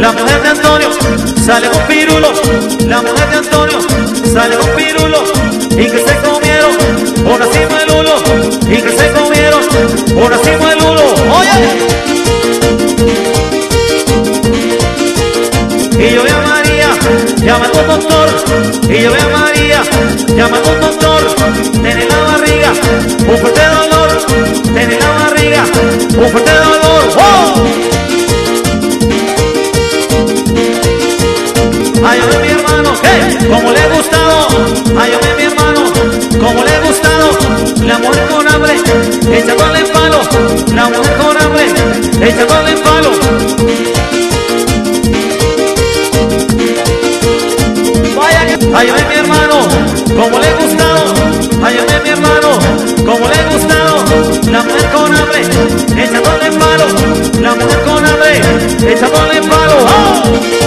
la mujer de Antonio sale con pirulo, la mujer de Antonio sale con pirulo, y que se comieron un racimo de lulo, y que se comieron un racimo de lulo. Oye, y yo vi a María llamando a un doctor, y yo vi a María llamando a un doctor. Tiene la barriga un fuerte dolor, tiene la barriga un fuerte dolor. ¡Oh! Ay, yo vi mi hermano, hey, como le he gustado. Ay, yo vi mi hermano, como le he gustado. La mujer con hambre, echándole en palo. La mujer con hambre, echándole en palo. Ay, yo vi mi hermano, como le he gustado. Ay, yo vi mi hermano, como le he gustado. La mujer con hambre, echándole en palo. La mujer con hambre, echándole en palo. ¡Oh!